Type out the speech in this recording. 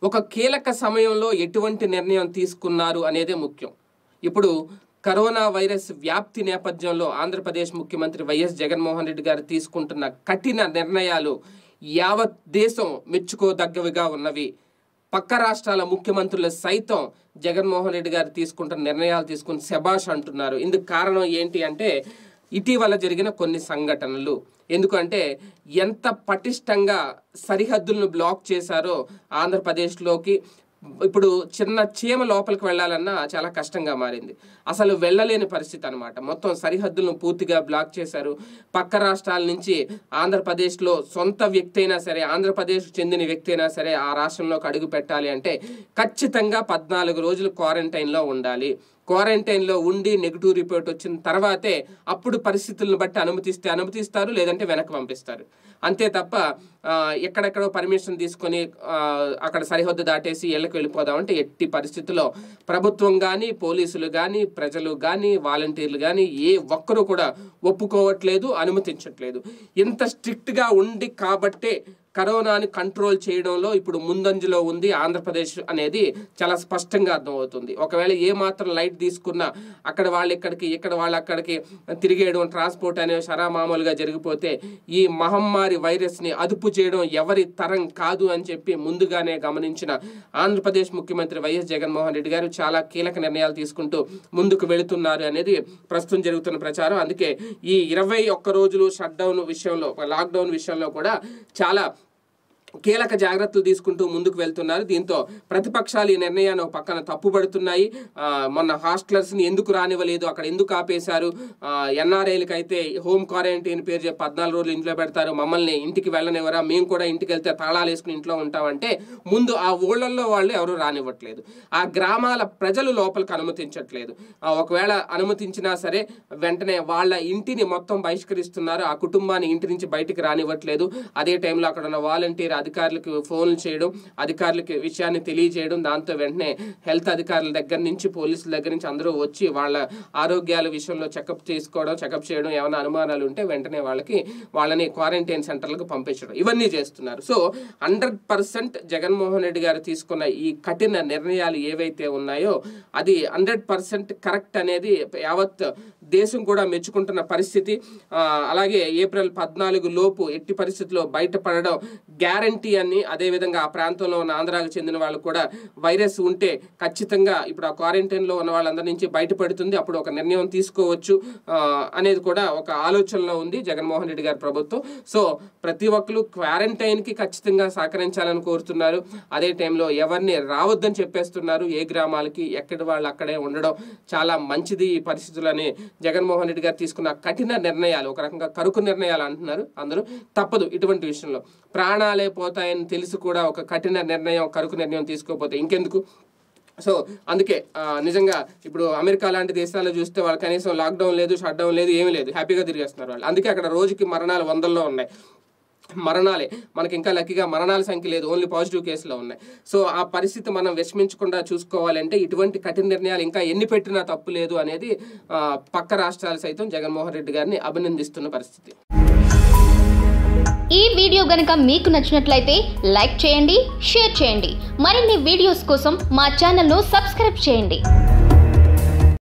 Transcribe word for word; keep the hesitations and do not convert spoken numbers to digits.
ఒక కీలక సమయంలో ఎటువంటి నిర్ణయం తీసుకున్నారు అనేదే ముఖ్యం. ఇప్పుడు కరోనా వైరస్ వ్యాప్తి నేపథ్యంలో ఆంధ్రప్రదేశ్ ముఖ్యమంత్రి వైఎస్ జగన్మోహన్ రెడ్డి గారు తీసుకుంటున్న కఠిన నిర్ణయాలు యావత్ దేశం మెచ్చుకోదగ్గవిగా ఉన్నవి. పక్క రాష్ట్రాల ముఖ్యమంత్రులు సైతం జగన్మోహన్ రెడ్డి గారు తీసుకుంటున్న నిర్ణయాలు తీసుకుని శభాష్ అంటున్నారు. ఇందుకు కారణం ఏంటి అంటే ఇటీవల జరిగిన కొన్ని సంఘటనలు. ఎందుకంటే ఎంత పటిష్టంగా సరిహద్దులను బ్లాక్ చేశారో ఆంధ్రప్రదేశ్లోకి. ఇప్పుడు చిన్న చీమ లోపలికి వెళ్ళాలన్నా చాలా కష్టంగా మారింది. అసలు వెళ్ళలేని పరిస్థితి అనమాట. మొత్తం సరిహద్దులను పూర్తిగా బ్లాక్ చేశారు. పక్క రాష్ట్రాల నుంచి ఆంధ్రప్రదేశ్లో సొంత వ్యక్తి అయినా సరే, ఆంధ్రప్రదేశ్కు చెందిన వ్యక్తి అయినా సరే ఆ రాష్ట్రంలోకి అడుగు పెట్టాలి అంటే ఖచ్చితంగా పద్నాలుగు రోజులు క్వారంటైన్లో ఉండాలి. క్వారంటైన్లో ఉండి నెగిటివ్ రిపోర్ట్ వచ్చిన తర్వాతే అప్పుడు పరిస్థితులను బట్టి అనుమతిస్తే అనుమతిస్తారు, లేదంటే వెనక్కి పంపిస్తారు. అంతే తప్ప ఎక్కడెక్కడో పర్మిషన్ తీసుకొని అక్కడ సరిహద్దు దాటేసి ఇళ్ళకి వెళ్ళిపోదామంటే ఎట్టి పరిస్థితుల్లో ప్రభుత్వం కానీ, పోలీసులు కానీ, ప్రజలు కానీ, వాలంటీర్లు కానీ ఏ ఒక్కరూ కూడా ఒప్పుకోవట్లేదు, అనుమతించట్లేదు. ఇంత స్ట్రిక్ట్గా ఉంది కాబట్టే కరోనాని కంట్రోల్ చేయడంలో ఇప్పుడు ముందంజలో ఉంది ఆంధ్రప్రదేశ్ అనేది చాలా స్పష్టంగా అర్థమవుతుంది. ఒకవేళ ఏ మాత్రం లైట్ తీసుకున్నా అక్కడ వాళ్ళు ఇక్కడికి, ఇక్కడ వాళ్ళు అక్కడికి తిరిగేయడం, ట్రాన్స్పోర్ట్ అనేవి సరామామూలుగా జరిగిపోతే ఈ మహమ్మారి వైరస్ని అదుపు చేయడం ఎవరి తరం కాదు అని చెప్పి ముందుగానే గమనించిన ఆంధ్రప్రదేశ్ ముఖ్యమంత్రి వైఎస్ జగన్మోహన్ రెడ్డి గారు చాలా కీలక నిర్ణయాలు తీసుకుంటూ ముందుకు వెళుతున్నారు అనేది ప్రస్తుతం జరుగుతున్న ప్రచారం. అందుకే ఈ ఇరవై ఒక్క రోజులు షట్ డౌన్ విషయంలో, లాక్డౌన్ విషయంలో కూడా చాలా కీలక జాగ్రత్తలు తీసుకుంటూ ముందుకు వెళ్తున్నారు. దీంతో ప్రతిపక్షాలు ఈ నిర్ణయాన్ని ఒక పక్కన తప్పుపడుతున్నాయి. మొన్న హాస్టలర్స్ని ఎందుకు రానివ్వలేదు, అక్కడ ఎందుకు ఆపేశారు, ఎన్ఆర్ఐలకి అయితే హోమ్ క్వారంటైన్ పేరు చెప్పి పద్నాలుగు రోజులు ఇంట్లో పెడతారు, మమ్మల్ని ఇంటికి వెళ్ళనివ్వరా, మేము కూడా ఇంటికి వెళ్తే తాళాలు వేసుకుని ఇంట్లో ఉంటామంటే ముందు ఆ ఊళ్ళల్లో వాళ్ళు ఎవరు రానివ్వట్లేదు. ఆ గ్రామాల ప్రజలు లోపలికి అనుమతించట్లేదు. ఒకవేళ అనుమతించినా సరే వెంటనే వాళ్ళ ఇంటిని మొత్తం బహిష్కరిస్తున్నారు. ఆ కుటుంబాన్ని ఇంటి నుంచి బయటికి రానివ్వట్లేదు. అదే టైంలో అక్కడ ఉన్న వాలంటీర్ అధికారులకు ఫోన్లు చేయడం, అధికారులకి విషయాన్ని తెలియజేయడం, దాంతో వెంటనే హెల్త్ అధికారుల దగ్గర నుంచి, పోలీసుల దగ్గర నుంచి అందరూ వచ్చి వాళ్ళ ఆరోగ్యాల విషయంలో చెకప్ చేసుకోవడం, చెకప్ చేయడం, ఏమైనా అనుమానాలు ఉంటే వెంటనే వాళ్ళకి వాళ్ళని క్వారంటైన్ సెంటర్లకు పంపించడం, ఇవన్నీ చేస్తున్నారు. So hundred percent Jaganmohan Reddy garu తీసుకున్న ఈ కఠిన నిర్ణయాలు ఏవైతే ఉన్నాయో అది హండ్రెడ్ పర్సెంట్ కరెక్ట్ అనేది యావత్ దేశం కూడా మెచ్చుకుంటున్న పరిస్థితి. అలాగే ఏప్రిల్ పద్నాలుగు లోపు ఎట్టి పరిస్థితుల్లో బయటపడడం గ్యారంటీ అని, అదేవిధంగా ఆ ప్రాంతంలో ఉన్న ఆంధ్రాకు చెందిన వాళ్ళు కూడా వైరస్ ఉంటే ఖచ్చితంగా ఇప్పుడు ఆ క్వారంటైన్లో ఉన్న వాళ్ళందరి నుంచి బయటపడుతుంది, అప్పుడు ఒక నిర్ణయం తీసుకోవచ్చు అనేది కూడా ఒక ఆలోచనలో ఉంది జగన్మోహన్ రెడ్డి గారి ప్రభుత్వం. సో ప్రతి ఒక్కరు క్వారంటైన్కి ఖచ్చితంగా సహకరించాలని కోరుతున్నారు. అదే టైంలో ఎవరిని రావద్దని చెప్పేస్తున్నారు. ఏ గ్రామాలకి ఎక్కడి వాళ్ళు అక్కడే ఉండడం చాలా మంచిది ఈ పరిస్థితులని జగన్మోహన్ రెడ్డి గారు తీసుకున్న కఠిన నిర్ణయాలు, ఒక రకంగా కరుకు నిర్ణయాలు అంటున్నారు అందరూ. తప్పదు ఇటువంటి విషయంలో, ప్రాణాలే పోతాయని తెలిసి కూడా ఒక కఠిన నిర్ణయం, కరుకు నిర్ణయం తీసుకోకపోతే ఇంకెందుకు. సో అందుకే నిజంగా ఇప్పుడు అమెరికా లాంటి దేశాల్లో చూస్తే వాళ్ళు కనీసం లాక్డౌన్ లేదు, షట్ డౌన్ లేదు, ఏమీ లేదు, హ్యాపీగా తిరిగేస్తున్నారు వాళ్ళు. అందుకే అక్కడ రోజుకి మరణాలు వందల్లో ఉన్నాయి. మరణాలే మనకి ఇంకా లక్కీగా మరణాల సంఖ్య లేదు, ఓన్లీ పాజిటివ్ కేసులో ఉన్నాయి. సో ఆ పరిస్థితి మనం విషమించకుండా చూసుకోవాలంటే ఇటువంటి కఠిన నిర్ణయాలు ఇంకా ఎన్ని పెట్టినా తప్పు లేదు అనేది పక్క రాష్ట్రాలు సైతం జగన్మోహన్ రెడ్డి గారిని అభినందిస్తున్న పరిస్థితి. ఈ వీడియో గనుక మీకు నచ్చినట్లయితే లైక్ చేయండి, షేర్ చేయండి. మరిన్ని వీడియోస్ కోసం మా ఛానల్ను సబ్స్క్రైబ్ చేయండి.